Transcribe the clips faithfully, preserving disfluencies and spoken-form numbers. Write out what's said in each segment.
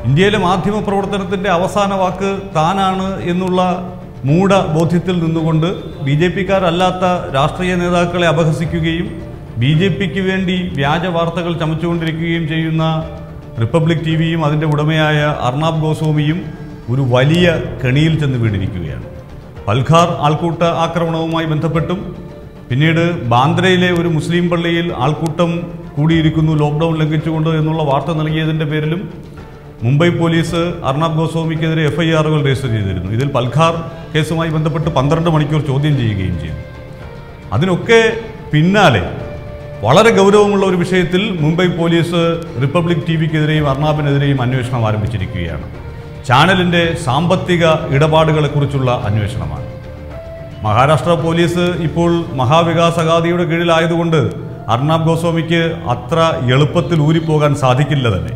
ഇന്ത്യയിലെ മാധ്യമ പ്രവർത്തനത്തിൻ്റെ അവസാന വാക്ക് താനാണ് എന്നുള്ള മൂഢബോധ്യത്തിൽ നിന്നുകൊണ്ട് ബി ജെ പിക്കാരല്ലാത്ത രാഷ്ട്രീയ നേതാക്കളെ അപഹസിക്കുകയും ബി ജെ പിക്ക് വേണ്ടി വ്യാജ വാർത്തകൾ ചമച്ചുകൊണ്ടിരിക്കുകയും ചെയ്യുന്ന റിപ്പബ്ലിക് ടി വിയും അതിൻ്റെ ഉടമയായ അർണാബ് ഗോസ്വാമിയും ഒരു വലിയ കെണിയിൽ ചെന്ന് വീണിരിക്കുകയാണ്. പൽഘാർ ആൾക്കൂട്ട ആക്രമണവുമായി ബന്ധപ്പെട്ടും പിന്നീട് ബാന്ദ്രയിലെ ഒരു മുസ്ലിം പള്ളിയിൽ ആൾക്കൂട്ടം കൂടിയിരിക്കുന്നു ലോക്ക്ഡൗൺ ലംഘിച്ചുകൊണ്ട് എന്നുള്ള വാർത്ത നൽകിയതിൻ്റെ പേരിലും മുംബൈ പോലീസ് അർണാബ് ഗോസ്വാമിക്കെതിരെ എഫ് ഐ ആറുകൾ രജിസ്റ്റർ ചെയ്തിരുന്നു. ഇതിൽ പൽഘാർ കേസുമായി ബന്ധപ്പെട്ട് പന്ത്രണ്ട് മണിക്കൂർ ചോദ്യം ചെയ്യുകയും ചെയ്തു. അതിനൊക്കെ പിന്നാലെ വളരെ ഗൗരവമുള്ള ഒരു വിഷയത്തിൽ മുംബൈ പോലീസ് റിപ്പബ്ലിക് ടി വിക്കെതിരെയും അർണാബിനെതിരെയും അന്വേഷണം ആരംഭിച്ചിരിക്കുകയാണ്. ചാനലിൻ്റെ സാമ്പത്തിക ഇടപാടുകളെക്കുറിച്ചുള്ള അന്വേഷണമാണ്. മഹാരാഷ്ട്ര പോലീസ് ഇപ്പോൾ മഹാവികാസ് അഗാദിയുടെ കീഴിലായതുകൊണ്ട് അർണാബ് ഗോസ്വാമിക്ക് അത്ര എളുപ്പത്തിൽ ഊരിപ്പോകാൻ സാധിക്കില്ല തന്നെ.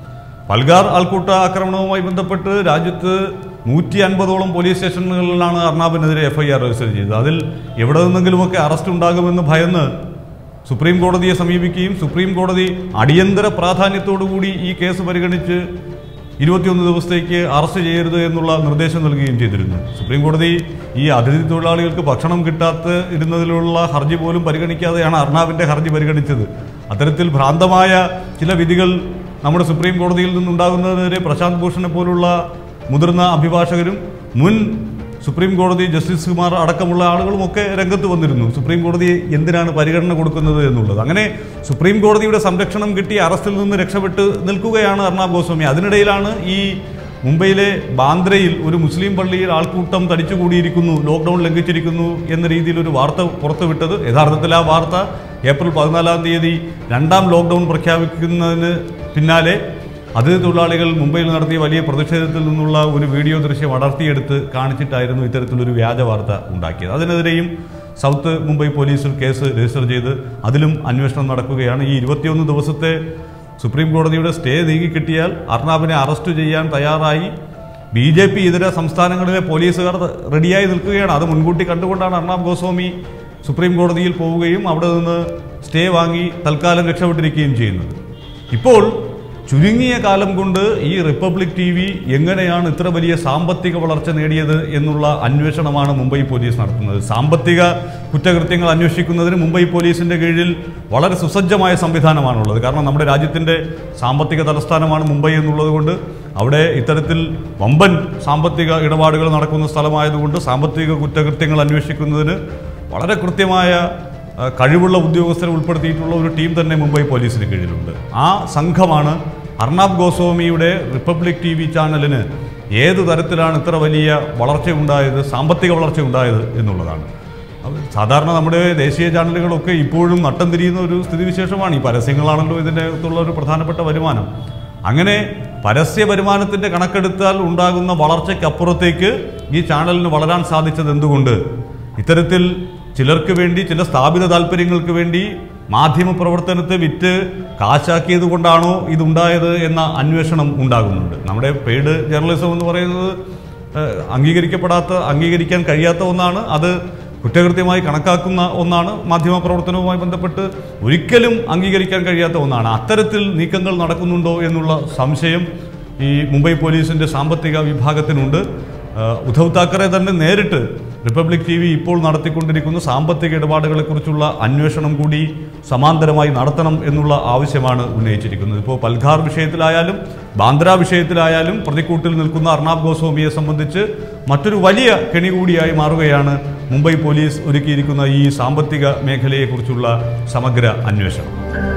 പൽഘാർ ആൾക്കൂട്ട ആക്രമണവുമായി ബന്ധപ്പെട്ട് രാജ്യത്ത് നൂറ്റി അൻപതോളം പോലീസ് സ്റ്റേഷനുകളിലാണ് അർണാബിനെതിരെ എഫ് ഐ ആർ രജിസ്റ്റർ ചെയ്തത്. അതിൽ എവിടെ നിന്നെങ്കിലുമൊക്കെ അറസ്റ്റ് ഉണ്ടാകുമെന്ന് ഭയന്ന് സുപ്രീം കോടതിയെ സമീപിക്കുകയും സുപ്രീം കോടതി അടിയന്തര പ്രാധാന്യത്തോടുകൂടി ഈ കേസ് പരിഗണിച്ച് ഇരുപത്തിയൊന്ന് ദിവസത്തേക്ക് അറസ്റ്റ് ചെയ്യരുത് എന്നുള്ള നിർദ്ദേശം നൽകുകയും ചെയ്തിരുന്നു. സുപ്രീം കോടതി ഈ അതിഥി തൊഴിലാളികൾക്ക് ഭക്ഷണം കിട്ടാത്ത ഇരുന്നതിലുള്ള ഹർജി പോലും പരിഗണിക്കാതെയാണ് അർണാബിൻ്റെ ഹർജി പരിഗണിച്ചത്. അത്തരത്തിൽ ഭ്രാന്തമായ ചില വിധികൾ നമ്മുടെ സുപ്രീം കോടതിയിൽ നിന്നുണ്ടാകുന്നതിനെതിരെ പ്രശാന്ത് ഭൂഷണെ പോലുള്ള മുതിർന്ന അഭിഭാഷകരും മുൻ സുപ്രീം കോടതി ജസ്റ്റിസ് കുമാർ അടക്കമുള്ള ആളുകളുമൊക്കെ രംഗത്ത് വന്നിരുന്നു. സുപ്രീം കോടതി എന്തിനാണ് പരിഗണന കൊടുക്കുന്നത് എന്നുള്ളത്. അങ്ങനെ സുപ്രീം കോടതിയുടെ സംരക്ഷണം കിട്ടി അറസ്റ്റിൽ നിന്ന് രക്ഷപ്പെട്ട് നിൽക്കുകയാണ് അർണാബ് ഗോസ്വാമി. അതിനിടയിലാണ് ഈ മുംബൈയിലെ ബാന്ദ്രയിൽ ഒരു മുസ്ലിം പള്ളിയിൽ ആൾക്കൂട്ടം തടിച്ചുകൂടിയിരിക്കുന്നു, ലോക്ക്ഡൗൺ ലംഘിച്ചിരിക്കുന്നു എന്ന രീതിയിൽ ഒരു വാർത്ത പുറത്തുവിട്ടത്. യഥാർത്ഥത്തിൽ ആ വാർത്ത ഏപ്രിൽ പതിനാലാം തീയതി രണ്ടാം ലോക്ക്ഡൗൺ പ്രഖ്യാപിക്കുന്നതിന് പിന്നാലെ അതിഥി തൊഴിലാളികൾ മുംബൈയിൽ നടത്തിയ വലിയ പ്രതിഷേധത്തിൽ നിന്നുള്ള ഒരു വീഡിയോ ദൃശ്യം അടർത്തിയെടുത്ത് കാണിച്ചിട്ടായിരുന്നു ഇത്തരത്തിലൊരു വ്യാജ വാർത്ത ഉണ്ടാക്കിയത്. അതിനെതിരെയും സൗത്ത് മുംബൈ പോലീസിൽ കേസ് രജിസ്റ്റർ ചെയ്ത് അതിലും അന്വേഷണം നടക്കുകയാണ്. ഈ ഇരുപത്തിയൊന്ന് ദിവസത്തെ സുപ്രീം കോടതിയുടെ സ്റ്റേ നീങ്ങിക്കിട്ടിയാൽ അർണാബിനെ അറസ്റ്റ് ചെയ്യാൻ തയ്യാറായി ബി ജെ പി ഇതര സംസ്ഥാനങ്ങളിലെ പോലീസുകാർ റെഡിയായി നിൽക്കുകയാണ്. അത് മുൻകൂട്ടി കണ്ടുകൊണ്ടാണ് അർണാബ് ഗോസ്വാമി സുപ്രീം കോടതിയിൽ പോവുകയും അവിടെ നിന്ന് സ്റ്റേ വാങ്ങി തൽക്കാലം രക്ഷപ്പെട്ടിരിക്കുകയും ചെയ്യുന്നത്. ഇപ്പോൾ ചുരുങ്ങിയ കാലം കൊണ്ട് ഈ റിപ്പബ്ലിക് ടി വി എങ്ങനെയാണ് ഇത്ര വലിയ സാമ്പത്തിക വളർച്ച നേടിയത് എന്നുള്ള അന്വേഷണമാണ് മുംബൈ പോലീസ് നടത്തുന്നത്. സാമ്പത്തിക കുറ്റകൃത്യങ്ങൾ അന്വേഷിക്കുന്നതിന് മുംബൈ പോലീസിൻ്റെ കീഴിൽ വളരെ സുസജ്ജമായ സംവിധാനമാണുള്ളത്. കാരണം നമ്മുടെ രാജ്യത്തിൻ്റെ സാമ്പത്തിക തലസ്ഥാനമാണ് മുംബൈ എന്നുള്ളത് കൊണ്ട് അവിടെ ഇത്തരത്തിൽ വമ്പൻ സാമ്പത്തിക ഇടപാടുകൾ നടക്കുന്ന സ്ഥലമായതുകൊണ്ട് സാമ്പത്തിക കുറ്റകൃത്യങ്ങൾ അന്വേഷിക്കുന്നതിന് വളരെ കൃത്യമായ കഴിവുള്ള ഉദ്യോഗസ്ഥരെ ഉൾപ്പെടുത്തിയിട്ടുള്ള ഒരു ടീം തന്നെ മുംബൈ പോലീസിന് കീഴിലുണ്ട്. ആ സംഘമാണ് അർണാബ് ഗോസ്വാമിയുടെ റിപ്പബ്ലിക് ടി വി ചാനലിന് ഏതു തരത്തിലാണ് ഇത്ര വലിയ വളർച്ചയുണ്ടായത്, സാമ്പത്തിക വളർച്ച ഉണ്ടായത് എന്നുള്ളതാണ്. സാധാരണ നമ്മുടെ ദേശീയ ചാനലുകളൊക്കെ ഇപ്പോഴും നട്ടം തിരിയുന്ന ഒരു സ്ഥിതിവിശേഷമാണ്. ഈ പരസ്യങ്ങളാണല്ലോ ഇതിൻ്റെ അകത്തുള്ള ഒരു പ്രധാനപ്പെട്ട വരുമാനം. അങ്ങനെ പരസ്യ വരുമാനത്തിൻ്റെ കണക്കെടുത്താൽ ഉണ്ടാകുന്ന വളർച്ചയ്ക്കപ്പുറത്തേക്ക് ഈ ചാനലിന് വളരാൻ സാധിച്ചത് എന്തുകൊണ്ട്? ഇത്തരത്തിൽ ചിലർക്ക് വേണ്ടി, ചില സ്ഥാപിത താല്പര്യങ്ങൾക്ക് വേണ്ടി മാധ്യമ പ്രവർത്തനത്തെ വിറ്റ് കാശാക്കിയത് കൊണ്ടാണോ ഇതുണ്ടായത് എന്ന അന്വേഷണം ഉണ്ടാകുന്നുണ്ട്. നമ്മുടെ പെയ്ഡ് ജേർണലിസം എന്ന് പറയുന്നത് അംഗീകരിക്കപ്പെടാത്ത, അംഗീകരിക്കാൻ കഴിയാത്ത ഒന്നാണ്. അത് കുറ്റകൃത്യമായി കണക്കാക്കുന്ന ഒന്നാണ്. മാധ്യമ പ്രവർത്തനവുമായി ബന്ധപ്പെട്ട് ഒരിക്കലും അംഗീകരിക്കാൻ കഴിയാത്ത ഒന്നാണ്. അത്തരത്തിൽ നീക്കങ്ങൾ നടക്കുന്നുണ്ടോ എന്നുള്ള സംശയം ഈ മുംബൈ പോലീസിൻ്റെ സാമ്പത്തിക വിഭാഗത്തിനുണ്ട്. ഉദ്ധവ് താക്കറെ തന്നെ നേരിട്ട് റിപ്പബ്ലിക് ടി വി ഇപ്പോൾ നടത്തിക്കൊണ്ടിരിക്കുന്ന സാമ്പത്തിക ഇടപാടുകളെക്കുറിച്ചുള്ള അന്വേഷണം കൂടി സമാന്തരമായി നടത്തണം എന്നുള്ള ആവശ്യമാണ് ഉന്നയിച്ചിരിക്കുന്നത്. ഇപ്പോൾ പൽഘാർ വിഷയത്തിലായാലും ബാന്ദ്ര വിഷയത്തിലായാലും പ്രതിക്കൂട്ടിൽ നിൽക്കുന്ന അർണാബ് ഗോസ്വാമിയെ സംബന്ധിച്ച് മറ്റൊരു വലിയ കെണി കൂടിയായി മാറുകയാണ് മുംബൈ പോലീസ് ഒരുക്കിയിരിക്കുന്ന ഈ സാമ്പത്തിക മേഖലയെക്കുറിച്ചുള്ള സമഗ്ര അന്വേഷണം.